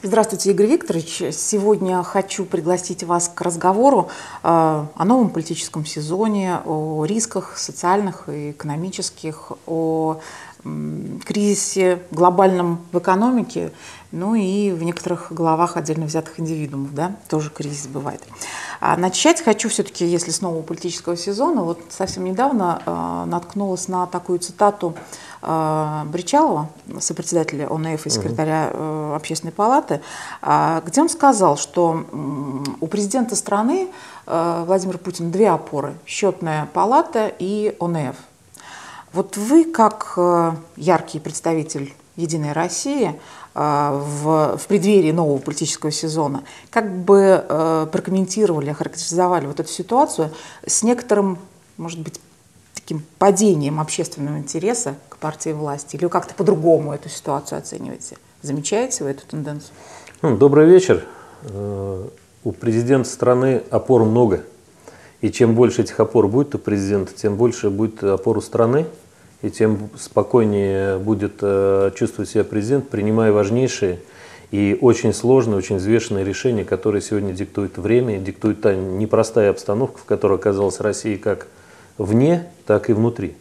Здравствуйте, Игорь Викторович. Сегодня хочу пригласить вас к разговору о новом политическом сезоне, о рисках социальных и экономических, о кризисе глобальном в экономике, ну и в некоторых головах отдельно взятых индивидуумов, да, тоже кризис бывает. Начать хочу все-таки, если с нового политического сезона, вот совсем недавно наткнулась на такую цитату Бричалова, сопредседателя ОНФ и секретаря Общественной палаты, где он сказал, что у президента страны Владимира Путина две опоры – Счетная палата и ОНФ. Вот вы, как яркий представитель «Единой России», в преддверии нового политического сезона, как бы прокомментировали, охарактеризовали вот эту ситуацию с некоторым, может быть, таким падением общественного интереса к партии власти? Или вы как-то по-другому эту ситуацию оцениваете? Замечаете вы эту тенденцию? Добрый вечер. У президента страны опор много. И чем больше этих опор будет у президента, тем больше будет опор у страны. И тем спокойнее будет чувствовать себя президент, принимая важнейшие и очень сложные, очень взвешенные решения, которые сегодня диктует время, диктует та непростая обстановка, в которой оказалась Россия как вне, так и внутри.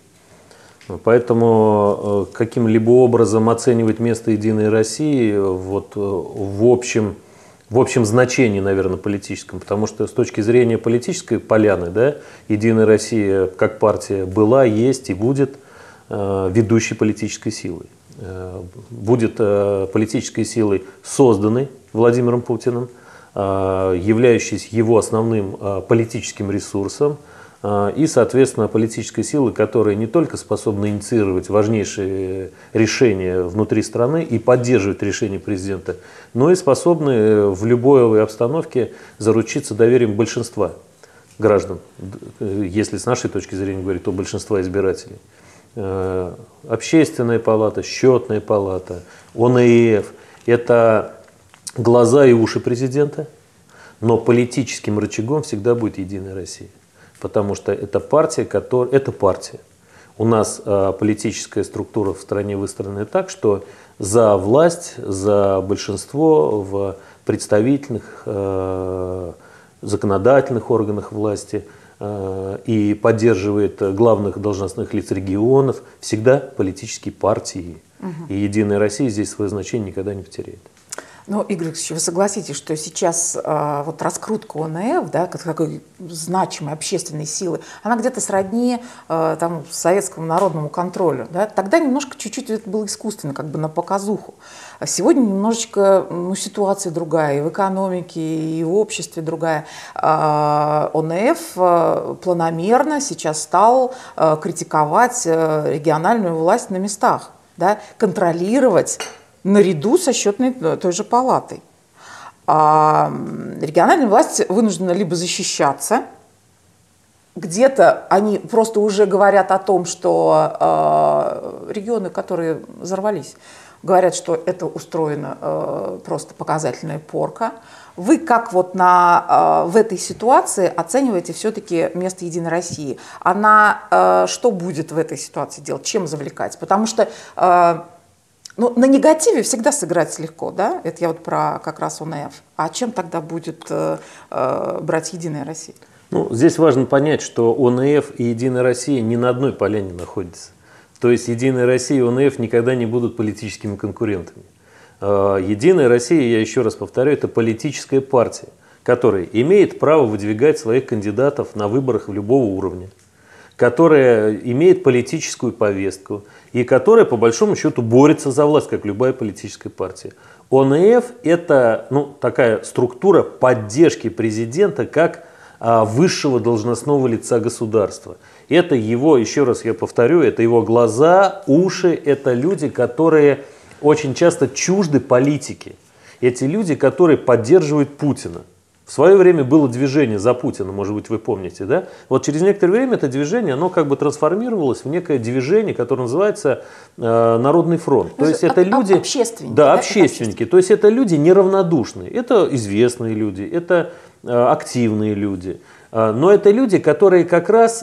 Поэтому каким-либо образом оценивать место Единой России вот, в общем значении, наверное, политическом, потому что с точки зрения политической поляны, да, Единая Россия как партия была, есть и будет ведущей политической силой. Будет политической силой, созданной Владимиром Путиным, являющейся его основным политическим ресурсом и, соответственно, политической силой, которая не только способна инициировать важнейшие решения внутри страны и поддерживать решения президента, но и способны в любой обстановке заручиться доверием большинства граждан, если с нашей точки зрения говорить, то большинства избирателей. Общественная палата, Счетная палата, ОНФ – это глаза и уши президента, но политическим рычагом всегда будет Единая Россия, потому что это партия, это партия. У нас политическая структура в стране выстроена так, что за власть, за большинство в представительных, законодательных органах власти и поддерживает главных должностных лиц регионов всегда политические партии. И Единая Россия здесь свое значение никогда не потеряет. Ну, Игорь Алексеевич, вы согласитесь, что сейчас вот раскрутка ОНФ, да, как такой значимой общественной силы, она где-то сродни там, советскому народному контролю. Да? Тогда немножко чуть-чуть это было искусственно, как бы на показуху. А сегодня немножечко ситуация другая, и в экономике, и в обществе другая. ОНФ планомерно сейчас стал критиковать региональную власть на местах, да? Контролировать наряду со Счетной той же палатой. Региональная власть вынуждена либо защищаться, где-то они просто уже говорят о том, что регионы, которые взорвались, говорят, что это устроена просто показательная порка. Вы как вот в этой ситуации оцениваете все-таки место Единой России? Она что будет в этой ситуации делать? Чем завлекать? Потому что на негативе всегда сыграть легко, да? Это я вот про как раз ОНФ. А чем тогда будет брать Единая Россия? Здесь важно понять, что ОНФ и Единая Россия не на одной поляне находятся. То есть Единая Россия и ОНФ никогда не будут политическими конкурентами. Единая Россия, я еще раз повторяю, это политическая партия, которая имеет право выдвигать своих кандидатов на выборах любого уровня, которая имеет политическую повестку и которая, по большому счету, борется за власть, как любая политическая партия. ОНФ – это такая структура поддержки президента как высшего должностного лица государства. Это его, еще раз я повторю, это его глаза, уши, это люди, которые очень часто чужды политики. Эти люди, которые поддерживают Путина. В свое время было движение за Путина, может быть, вы помните, да? Вот через некоторое время это движение, оно как бы трансформировалось в некое движение, которое называется Народный фронт. То есть это люди… Общественники. Да, общественники. То есть это люди неравнодушные. Это известные люди, это активные люди. Но это люди, которые как раз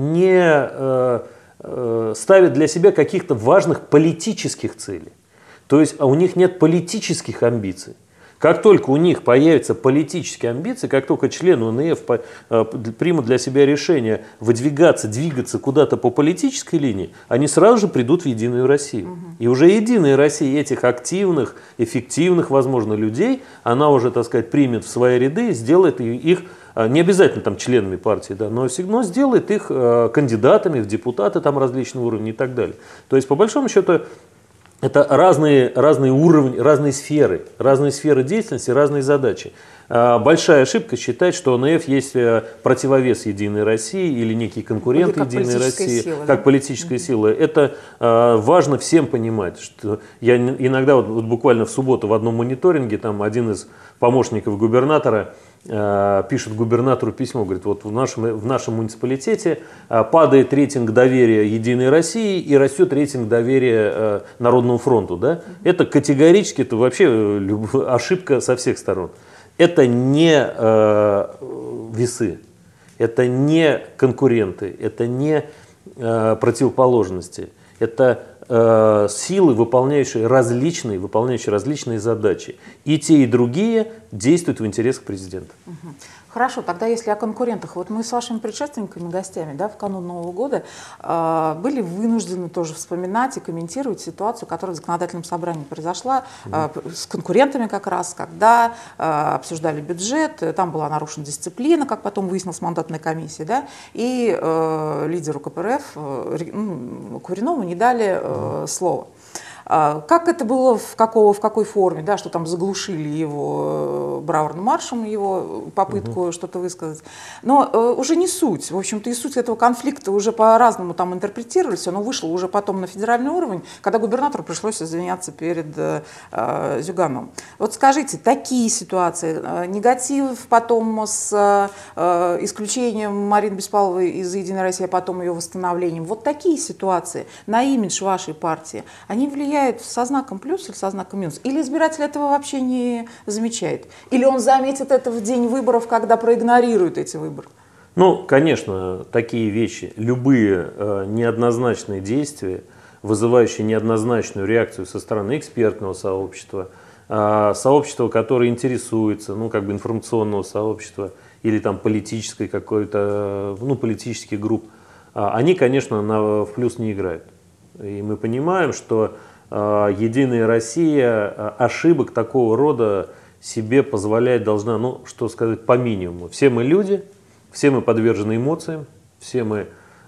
не ставят для себя каких-то важных политических целей. То есть у них нет политических амбиций. Как только у них появятся политические амбиции, как только члены ОНФ примут для себя решение двигаться куда-то по политической линии, они сразу же придут в Единую Россию. И уже Единая Россия этих активных, эффективных, возможно, людей, она уже, так сказать, примет в свои ряды, сделает их, не обязательно там членами партии, да, но всегда сделает их кандидатами в депутаты там различного уровня и так далее. То есть, по большому счету, это разные уровни, разные сферы деятельности, разные задачи. Большая ошибка считать, что ОНФ есть противовес Единой России или некий конкурент Единой России, сила, как политическая сила. Это важно всем понимать. Что я иногда, вот буквально в субботу в одном мониторинге, там один из помощников губернатора пишет губернатору письмо, говорит, вот в нашем муниципалитете падает рейтинг доверия Единой России и растет рейтинг доверия Народному фронту. Да? Это категорически, это вообще ошибка со всех сторон. Это не весы, это не конкуренты, это не противоположности. Это силы, выполняющие различные задачи. И те, и другие действуют в интересах президента. Хорошо, тогда если о конкурентах. Вот мы с вашими предшественниками, гостями, да, в канун Нового года были вынуждены тоже вспоминать и комментировать ситуацию, которая в законодательном собрании произошла с конкурентами как раз, когда обсуждали бюджет, там была нарушена дисциплина, как потом выяснилось, мандатной комиссии, да, и лидеру КПРФ Куринову не дали слова. Как это было, в какой форме, да, что там заглушили его бравурным маршем, его попытку что-то высказать. Но уже не суть. В общем-то, и суть этого конфликта уже по-разному там интерпретировались. Оно вышло уже потом на федеральный уровень, когда губернатору пришлось извиняться перед Зюгановым. Вот скажите, такие ситуации, негатив потом с исключением Марины Беспаловой из «Единой России», а потом ее восстановлением, вот такие ситуации на имидж вашей партии, они влияют со знаком плюс или со знаком минус? Или избиратель этого вообще не замечает? Или он заметит это в день выборов, когда проигнорирует эти выборы? Ну, конечно, такие вещи, любые неоднозначные действия, вызывающие неоднозначную реакцию со стороны экспертного сообщества, сообщества, которое интересуется, ну, как бы информационного сообщества или там политической какой-то, ну, политических групп, они, конечно, в плюс не играют. И мы понимаем, что Единая Россия ошибок такого рода себе позволять должна, ну, что сказать, по минимуму. Все мы люди, все мы подвержены эмоциям, все мы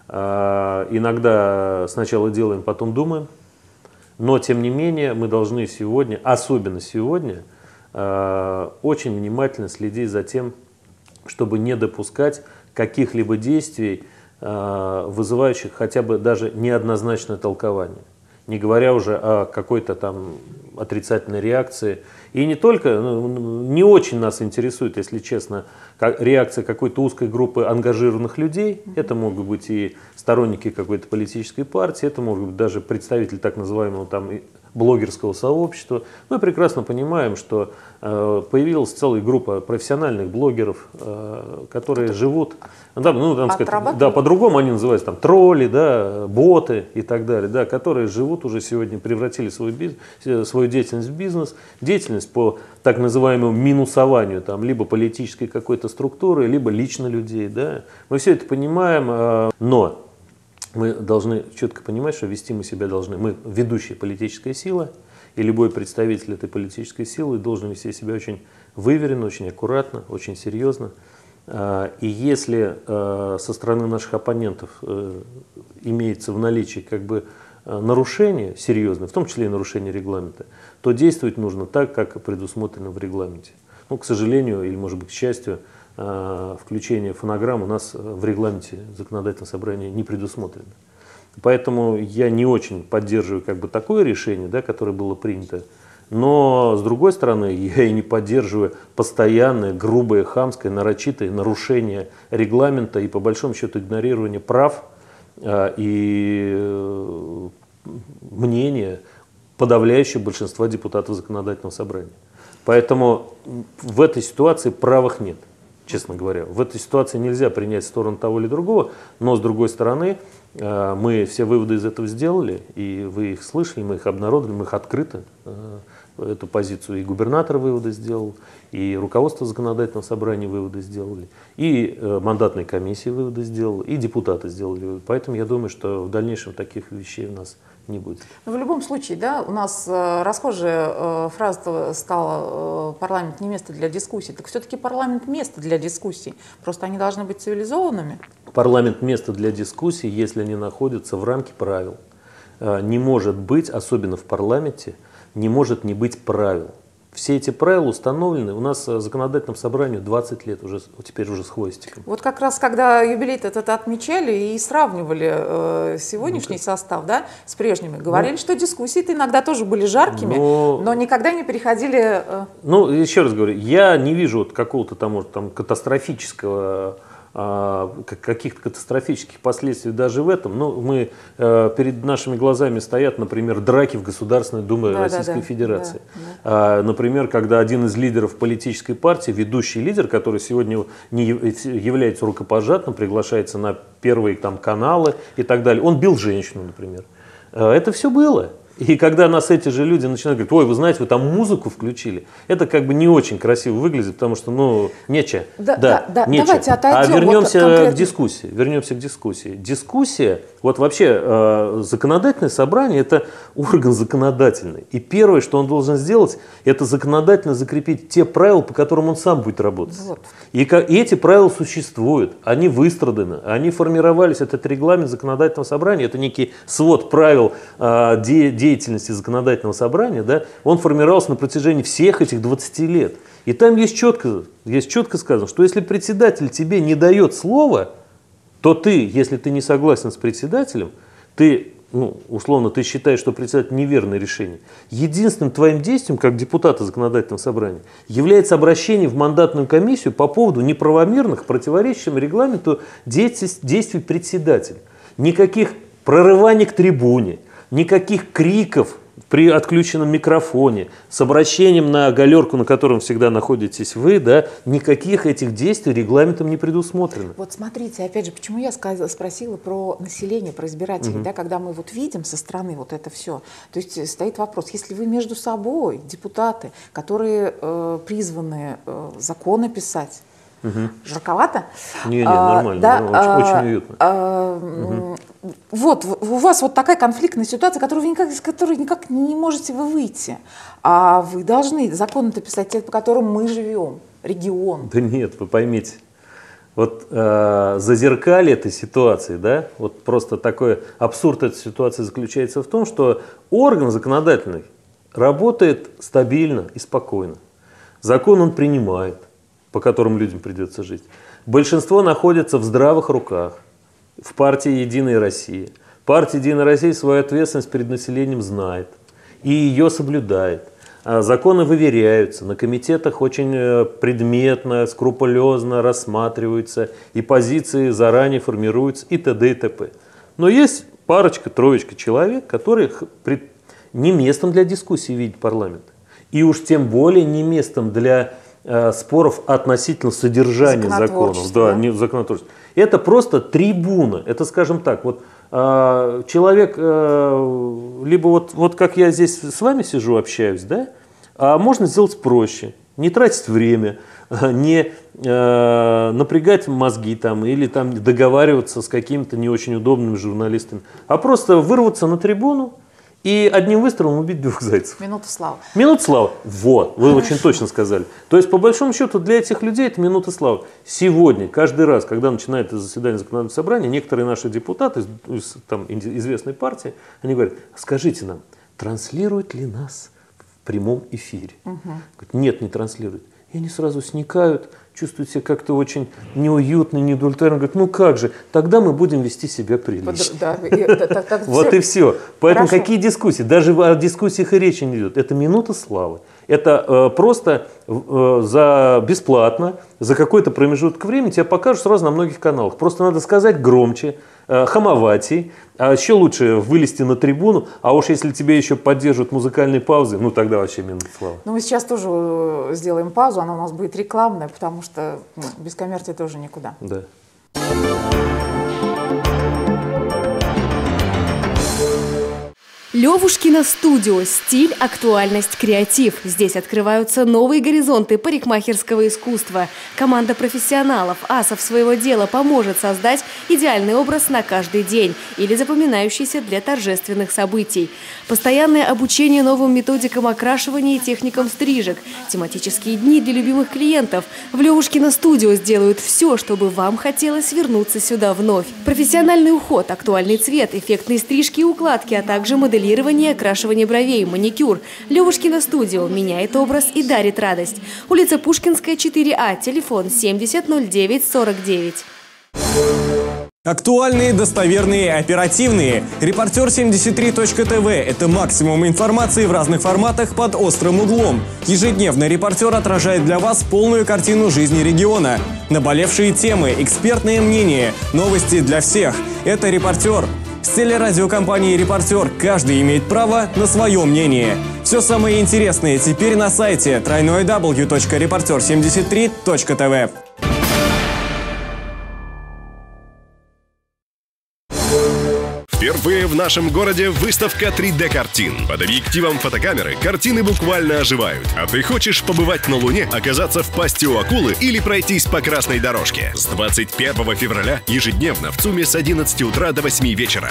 иногда сначала делаем, потом думаем, но тем не менее мы должны сегодня, особенно сегодня, очень внимательно следить за тем, чтобы не допускать каких-либо действий, вызывающих хотя бы даже неоднозначное толкование. Не говоря уже о какой-то там отрицательной реакции. И не только, не очень нас интересует, если честно, реакция какой-то узкой группы ангажированных людей. Это могут быть и сторонники какой-то политической партии, это могут быть даже представители так называемого там блогерского сообщества. Мы прекрасно понимаем, что появилась целая группа профессиональных блогеров, которые живут, да, ну, там сказать, да, по-другому они называются, там, тролли, да, боты и так далее, да, которые живут уже сегодня, превратили свою деятельность в бизнес, деятельность по так называемому минусованию, там, либо политической какой-то структуры, либо лично людей. Да. Мы все это понимаем, но мы должны четко понимать, что вести мы себя должны. Мы ведущая политическая сила, и любой представитель этой политической силы должен вести себя очень выверенно, очень аккуратно, очень серьезно. И если со стороны наших оппонентов имеется в наличии как бы нарушение серьезное, в том числе и нарушение регламента, то действовать нужно так, как предусмотрено в регламенте. Ну, к сожалению, или, может быть, к счастью, включение фонограмм у нас в регламенте законодательного собрания не предусмотрено. Поэтому я не очень поддерживаю как бы такое решение, да, которое было принято. Но, с другой стороны, я и не поддерживаю постоянное, грубое, хамское, нарочитое нарушение регламента и, по большому счету, игнорирование прав и мнения подавляющего большинства депутатов законодательного собрания. Поэтому в этой ситуации правых нет. Честно говоря, в этой ситуации нельзя принять сторону того или другого, но с другой стороны, Мы все выводы из этого сделали, и вы их слышали, мы их обнародовали, мы их открыто, эту позицию и губернатор выводы сделал, и руководство законодательного собрания выводы сделали, и мандатная комиссия выводы сделала, и депутаты сделали выводы. Поэтому я думаю, что в дальнейшем таких вещей у нас не будет. Но в любом случае, да, у нас расхожая фраза стала «парламент не место для дискуссий». Так все-таки парламент место для дискуссий, просто они должны быть цивилизованными. Парламент место для дискуссий, если они находятся в рамке правил. Не может быть, особенно в парламенте, не может не быть правил. Все эти правила установлены. У нас законодательному собранию 20 лет, уже, теперь уже с хвостиком. Вот как раз когда юбилей этот отмечали и сравнивали сегодняшний состав, да, с прежними, говорили, что дискуссии-то иногда тоже были жаркими, но никогда не переходили… Ну, еще раз говорю, я не вижу вот какого-то там катастрофического, каких-то катастрофических последствий даже в этом. Но мы, перед нашими глазами стоят, например, драки в Государственной Думе Российской Федерации. Например, когда один из лидеров политической партии, ведущий лидер, который сегодня не является рукопожатным, приглашается на первые там каналы и так далее, он бил женщину, например. Это все было. И когда нас эти же люди начинают говорить: ой, вы знаете, вы там музыку включили, это как бы не очень красиво выглядит, потому что, ну, нечего. Давайте отойдем. А вернемся к дискуссии. Дискуссия, вот вообще законодательное собрание – это орган законодательный. И первое, что он должен сделать, это законодательно закрепить те правила, по которым он сам будет работать. Вот. И эти правила существуют, они выстраданы, они формировались, этот регламент законодательного собрания, это некий свод правил деятельности законодательного собрания, да, он формировался на протяжении всех этих 20 лет. И там есть четко сказано, что если председатель тебе не дает слова, то ты, если ты не согласен с председателем, ты, ну, условно, ты считаешь, что председатель неверное решение, единственным твоим действием, как депутата законодательного собрания, является обращение в мандатную комиссию по поводу неправомерных, противоречащим регламенту действий председателя. Никаких прорываний к трибуне, никаких криков при отключенном микрофоне, с обращением на галерку, на котором всегда находитесь вы, да, никаких этих действий регламентом не предусмотрено. Вот смотрите, опять же, почему я спросила про население, про избирателей, да, когда мы вот видим со стороны вот это все, то есть стоит вопрос, если вы между собой, депутаты, которые призваны законы писать, жарковато? Не, нормально, да, очень уютно. Вот, у вас вот такая конфликтная ситуация, из которой никак не можете вы выйти. А вы должны законы-то писать те, по которым мы живем, регион. Да нет, вы поймите. Вот зазеркалье этой ситуации, да, вот просто такой абсурд этой ситуации заключается в том, что орган законодательный работает стабильно и спокойно. Закон он принимает, по которым людям придется жить. Большинство находится в здравых руках. В партии «Единая Россия». Партия «Единая Россия» свою ответственность перед населением знает и ее соблюдает. Законы выверяются, на комитетах очень предметно, скрупулезно рассматриваются, и позиции заранее формируются, и т.д. и т.п. Но есть парочка, троечка человек, которых не местом для дискуссии видит парламент. И уж тем более не местом для споров относительно содержания законов. Да, не законотворчества. Это просто трибуна. Это, скажем так, вот человек, либо вот как я здесь с вами сижу, общаюсь, да, а можно сделать проще. Не тратить время, не напрягать мозги там, или там договариваться с какими-то не очень удобными журналистами, а просто вырваться на трибуну и одним выстрелом убить двух зайцев. Минута славы. Минута славы. Вот, вы очень точно сказали. То есть, по большому счету, для этих людей это минута славы. Сегодня, каждый раз, когда начинается заседание законодательного собрания, некоторые наши депутаты из там, известной партии, они говорят: скажите нам, транслируют ли нас в прямом эфире? Говорят: нет, не транслируют. И они сразу сникают, чувствуют себя как-то очень неуютно, неудовлетворенно. Говорят: ну как же, тогда мы будем вести себя прилично. Вот и все. Поэтому какие дискуссии? Даже о дискуссиях и речи не идет. Это минута славы. Это просто за бесплатно, за какой-то промежуток времени тебя покажут сразу на многих каналах. Просто надо сказать громче, хамоватей, а еще лучше вылезти на трибуну, а уж если тебе еще поддерживают музыкальные паузы, ну тогда вообще минута славы. Ну мы сейчас тоже сделаем паузу, она у нас будет рекламная, потому что без коммерции тоже никуда. Да. Левушкино студио. Стиль, актуальность, креатив. Здесь открываются новые горизонты парикмахерского искусства. Команда профессионалов, асов своего дела поможет создать идеальный образ на каждый день или запоминающийся для торжественных событий. Постоянное обучение новым методикам окрашивания и техникам стрижек. Тематические дни для любимых клиентов. В Левушкино студио сделают все, чтобы вам хотелось вернуться сюда вновь. Профессиональный уход, актуальный цвет, эффектные стрижки и укладки, а также моделирование, окрашивание бровей, маникюр. Левушкино студио меняет образ и дарит радость. Улица Пушкинская, 4А, телефон 70 09 49. Актуальные, достоверные, оперативные. Репортер 73.тв – это максимум информации в разных форматах под острым углом. Ежедневно репортер отражает для вас полную картину жизни региона. Наболевшие темы, экспертное мнение, новости для всех. Это репортер. С телерадиокомпанией «Репортер» каждый имеет право на свое мнение. Все самое интересное теперь на сайте www.reporter73.tv. Впервые в нашем городе выставка 3D-картин. Под объективом фотокамеры картины буквально оживают. А ты хочешь побывать на Луне, оказаться в пасти у акулы или пройтись по красной дорожке? С 21 февраля ежедневно в ЦУМе с 11 утра до 8 вечера.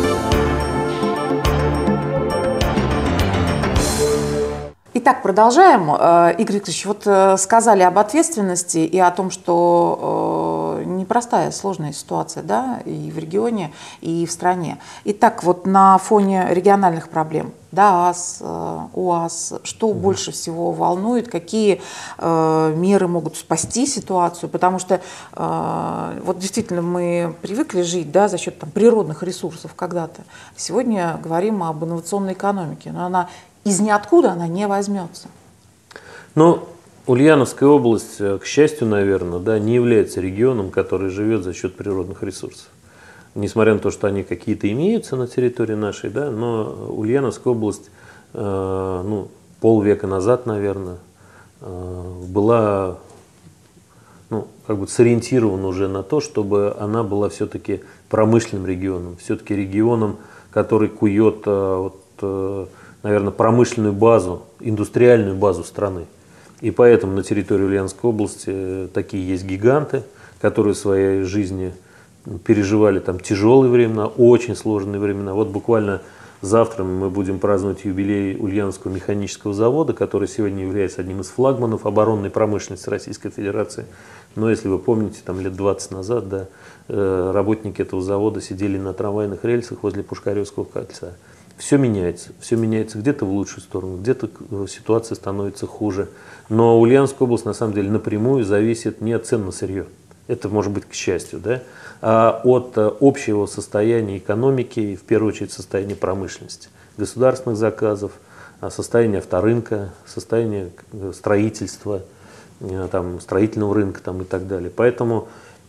Итак, продолжаем. Игорь Викторович, вот сказали об ответственности и о том, что непростая, сложная ситуация, да, и в регионе, и в стране. Итак, вот на фоне региональных проблем, ДААС, УАС, что больше всего волнует, какие меры могут спасти ситуацию, потому что вот действительно мы привыкли жить, да, за счет там природных ресурсов когда-то. Сегодня говорим об инновационной экономике, но она из ниоткуда она не возьмется. Ну, Ульяновская область, к счастью, наверное, да, не является регионом, который живет за счет природных ресурсов. Несмотря на то, что они какие-то имеются на территории нашей, да, но Ульяновская область, ну, полвека назад, наверное, была, ну, как бы сориентирована уже на то, чтобы она была все-таки промышленным регионом, все-таки регионом, который кует, вот, наверное, промышленную базу, индустриальную базу страны. И поэтому на территории Ульяновской области такие есть гиганты, которые в своей жизни переживали там тяжелые времена, очень сложные времена. Вот буквально завтра мы будем праздновать юбилей Ульяновского механического завода, который сегодня является одним из флагманов оборонной промышленности Российской Федерации. Но если вы помните, там лет 20 назад, да, работники этого завода сидели на трамвайных рельсах возле Пушкаревского кольца. Все меняется где-то в лучшую сторону, где-то ситуация становится хуже. Но Ульяновская область на самом деле напрямую зависит не от цен на сырье, это может быть к счастью, да, а от общего состояния экономики и в первую очередь состояния промышленности, государственных заказов, состояния авторынка, состояния строительства, там, строительного рынка там, и так далее. Поэтому,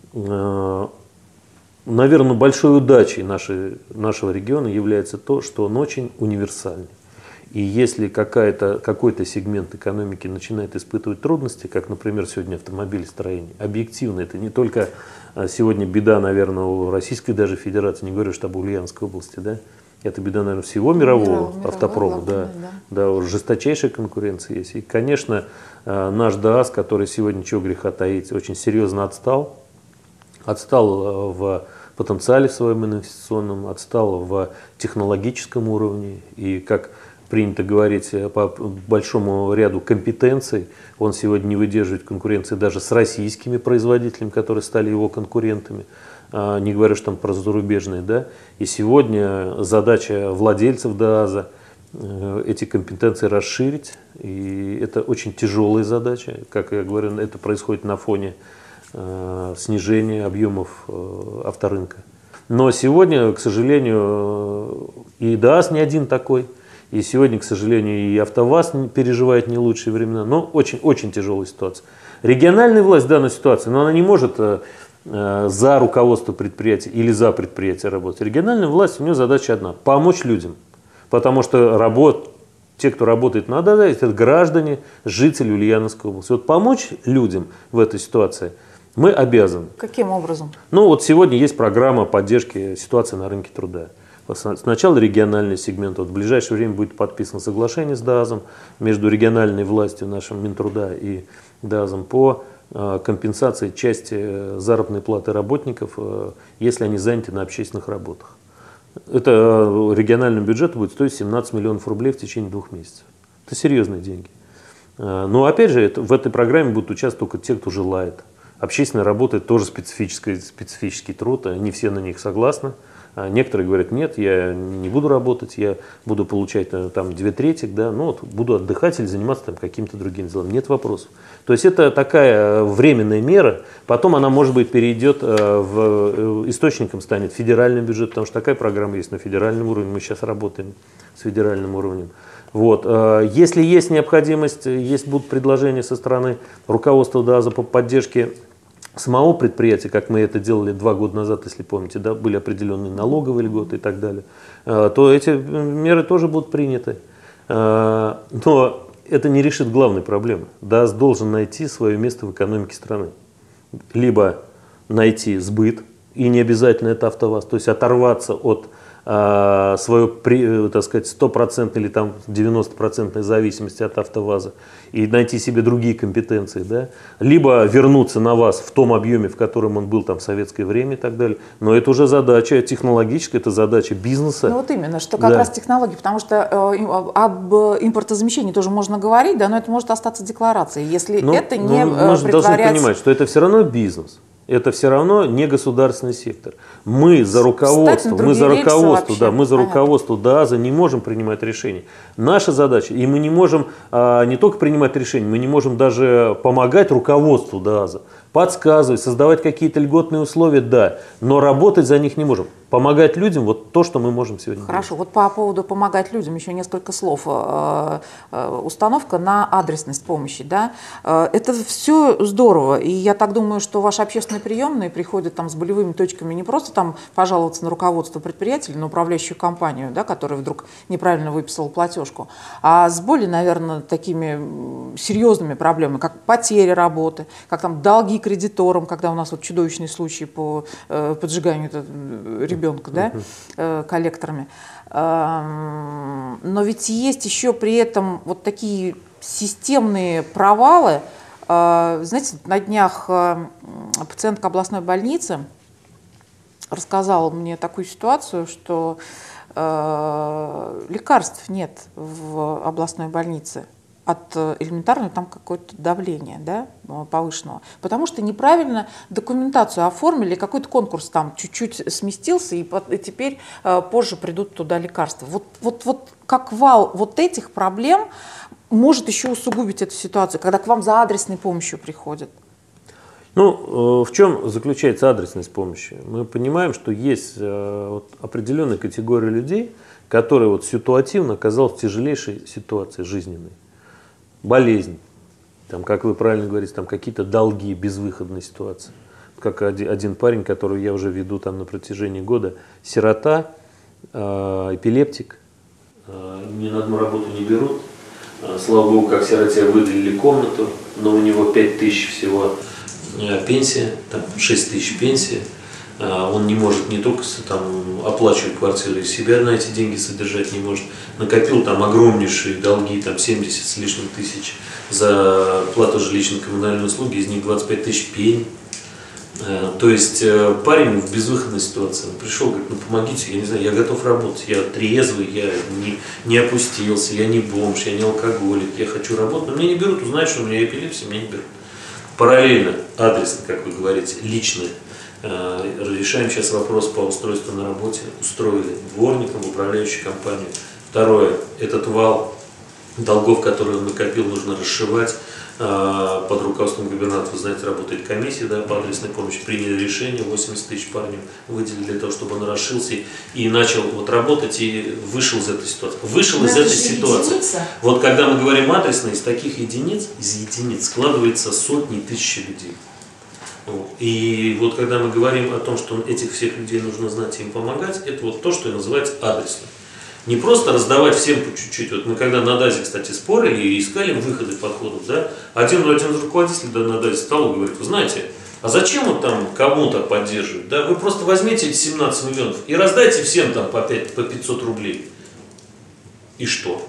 наверное, большой удачей нашего региона является то, что он очень универсальный. И если какой-то сегмент экономики начинает испытывать трудности, как, например, сегодня автомобилестроение, объективно, это не только сегодня беда, наверное, у Российской даже Федерации, не говорю, что об Ульяновской области, да, это беда, наверное, всего мирового автопрома, да, жесточайшая конкуренция есть. И, конечно, наш ДААС, который сегодня, чего греха таить, очень серьезно отстал в потенциале своем инвестиционном, отстал в технологическом уровне. И, как принято говорить, по большому ряду компетенций, он сегодня не выдерживает конкуренции даже с российскими производителями, которые стали его конкурентами, не говоря что там про зарубежные. Да? И сегодня задача владельцев ДААСа эти компетенции расширить. И это очень тяжелая задача. Как я говорю, это происходит на фоне снижения объемов авторынка. Но сегодня, к сожалению, и ДААС не один такой. И сегодня, к сожалению, и АвтоВАЗ переживает не лучшие времена. Но очень тяжелая ситуация. Региональная власть в данной ситуации, но она не может за руководство предприятия или за предприятие работать. Региональная власть, у нее задача одна – помочь людям. Потому что те, кто работает на ДААСе, это граждане, жители Ульяновской области. Вот помочь людям в этой ситуации мы обязаны. Каким образом? Ну вот сегодня есть программа поддержки ситуации на рынке труда. Сначала региональный сегмент. Вот в ближайшее время будет подписано соглашение с ДАЗом между региональной властью, нашим Минтруда и ДАЗом по компенсации части заработной платы работников, если они заняты на общественных работах. Это региональному бюджету будет стоить 17 миллионов рублей в течение 2 месяцев. Это серьезные деньги. Но опять же, в этой программе будут участвовать только те, кто желает. Общественная работа – это тоже специфический труд, не все на них согласны. Некоторые говорят, нет, я не буду работать, я буду получать там 2/3, да, ну, вот, буду отдыхать или заниматься там каким-то другим делом. Нет вопросов. То есть это такая временная мера, потом она, может быть, перейдет источником станет федеральный бюджет, потому что такая программа есть на федеральном уровне, мы сейчас работаем с федеральным уровнем. Вот. Если есть необходимость, будут предложения со стороны руководства ДАЗа по поддержке самого предприятия, как мы это делали 2 года назад, если помните, да, были определенные налоговые льготы и так далее, то эти меры тоже будут приняты. Но это не решит главной проблемы. ДАЗ должен найти свое место в экономике страны. Либо найти сбыт, и не обязательно это АвтоВАЗ, то есть оторваться от свою, так сказать, 100% или там 90% зависимости от АвтоВАЗа и найти себе другие компетенции, да? Либо вернуться на ВАЗ в том объеме, в котором он был там в советское время и так далее. Но это уже задача технологическая, это задача бизнеса. Ну вот именно, что как раз технологии, потому что об импортозамещении тоже можно говорить, да, но это может остаться декларацией, если это не мы должны понимать, что это все равно бизнес. Это все равно не государственный сектор. Мы за руководство, руководство ДАЗа не можем принимать решения. Наша задача, и мы не можем не только принимать решения, мы не можем даже помогать руководству ДАЗа, подсказывать, создавать какие-то льготные условия, да, но работать за них не можем. Помогать людям, вот то, что мы можем сегодня делать. Хорошо, вот по поводу помогать людям еще несколько слов. Установка на адресность помощи, да, это все здорово, и я так думаю, что ваши общественные приемные приходят там с болевыми точками не просто там пожаловаться на руководство предприятия, на управляющую компанию, да, которая вдруг неправильно выписала платежку, а с более, наверное, такими серьезными проблемами, как потеря работы, как там долги кредиторам, когда у нас вот чудовищные случаи по поджиганию ребенка, да, коллекторами. Но ведь есть еще при этом вот такие системные провалы. Знаете, на днях пациентка областной больницы рассказала мне такую ситуацию, что лекарств нет в областной больнице от элементарного там какое-то давления, да, повышенного, потому что неправильно документацию оформили, какой-то конкурс там чуть-чуть сместился, и теперь позже придут туда лекарства. Вот как вал вот этих проблем может еще усугубить эту ситуацию, когда к вам за адресной помощью приходят? Ну, в чем заключается адресность помощи? Мы понимаем, что есть определенная категория людей, которые вот ситуативно оказалась в тяжелейшей ситуации жизненной. Болезнь, там, как вы правильно говорите, там какие-то долги, безвыходные ситуации. Как один парень, которого я уже веду там на протяжении года, сирота, эпилептик, ни на одну работу не берут. Слава богу, как сироте выделили комнату, но у него 5000 всего пенсия, там 6000 пенсия. Он не может не только там оплачивать квартиру, и себя на эти деньги содержать не может. Накопил там огромнейшие долги, там 70 с лишним тысяч за плату жилищно-коммунальной услуги, из них 25 тысяч пень. То есть парень в безвыходной ситуации. Он пришел, говорит, ну помогите, я не знаю, я готов работать, я трезвый, я не опустился, я не бомж, я не алкоголик, я хочу работать, но меня не берут, узнают, что у меня эпилепсия, меня не берут. Параллельно, адресно, как вы говорите, личное. Решаем сейчас вопрос по устройству на работе. Устроили дворником в управляющую компанию. Второе, этот вал долгов, который он накопил, нужно расшивать. Под руководством губернатора, вы знаете, работает комиссия, да, по адресной помощи. Приняли решение, 80 тысяч парню выделили для того, чтобы он расшился и начал вот работать и вышел из этой ситуации. Вышел из этой ситуации. Единица. Вот когда мы говорим адресно, из таких единиц, складывается сотни тысяч людей. И вот когда мы говорим о том, что этих всех людей нужно знать и им помогать, это вот то, что и называется адресно. Не просто раздавать всем по чуть-чуть. Вот мы когда на ДАЗе, кстати, спорили и искали выходы подходов, да, один из руководителей на ДАЗе стал и говорит, вы знаете, А зачем вот там кому-то поддерживать? Да? Вы просто возьмите эти 17 миллионов и раздайте всем там по 500 рублей. И что?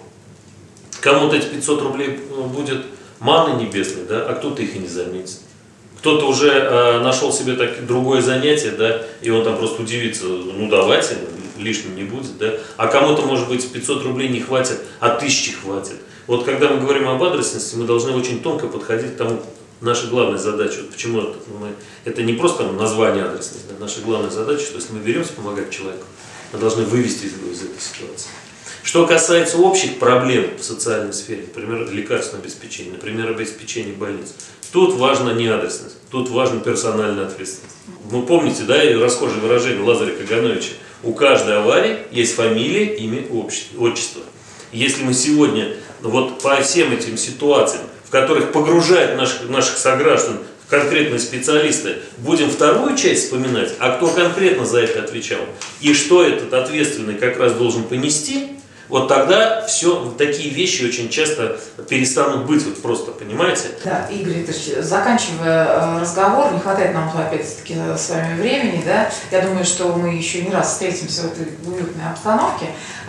Кому-то эти 500 рублей будет манной небесной, да? А кто-то их и не заметит. Кто-то уже нашел себе другое занятие, да, и он там просто удивится, ну давайте, лишним не будет, да. А кому-то, может быть, 500 рублей не хватит, а 1000 хватит. Вот когда мы говорим об адресности, мы должны очень тонко подходить к тому, наша главная задача, вот почему это не просто название адресности, да, наша главная задача, что если мы беремся помогать человеку, мы должны вывести его из этой ситуации. Что касается общих проблем в социальной сфере, например, лекарственного обеспечения, например, обеспечения больниц, тут важна не адресность, тут важна персональная ответственность. Вы помните, да, и расхожее выражение Лазаря Кагановича: у каждой аварии есть фамилия, имя, отчество. Если мы сегодня вот по всем этим ситуациям, в которых погружают наших сограждан конкретные специалисты, будем вторую часть вспоминать, а кто конкретно за это отвечал, и что этот ответственный как раз должен понести, вот тогда все, такие вещи очень часто перестанут быть, вот просто, понимаете? Да, Игорь Викторович, заканчивая разговор, не хватает нам опять-таки с вами времени, да, я думаю, что мы еще не раз встретимся в этой уютной обстановке.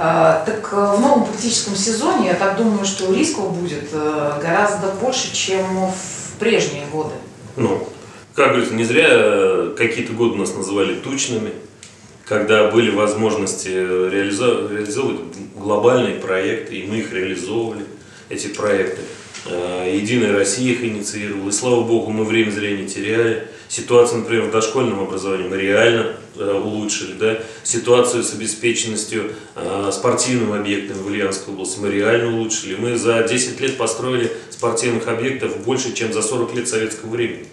Так в новом политическом сезоне, я так думаю, что рисков будет гораздо больше, чем в прежние годы. Ну, как говорится, не зря какие-то годы нас называли тучными, когда были возможности реализовывать глобальные проекты, и мы их реализовывали, эти проекты. Единая Россия их инициировала, и слава богу, мы время зря не теряли. Ситуацию, например, в дошкольном образовании мы реально улучшили, да? Ситуацию с обеспеченностью спортивными объектами в Ульяновской области мы реально улучшили. Мы за 10 лет построили спортивных объектов больше, чем за 40 лет советского времени.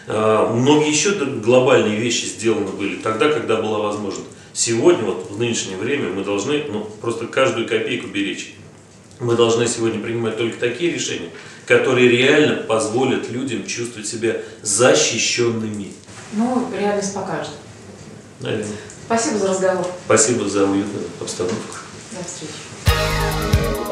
Многие еще глобальные вещи сделаны были тогда, когда была возможность. Сегодня, вот в нынешнее время, мы должны просто каждую копейку беречь. Мы должны сегодня принимать только такие решения, которые реально позволят людям чувствовать себя защищенными. Ну, реальность покажет. Наверное. Спасибо за разговор. Спасибо за уютную обстановку. До встречи.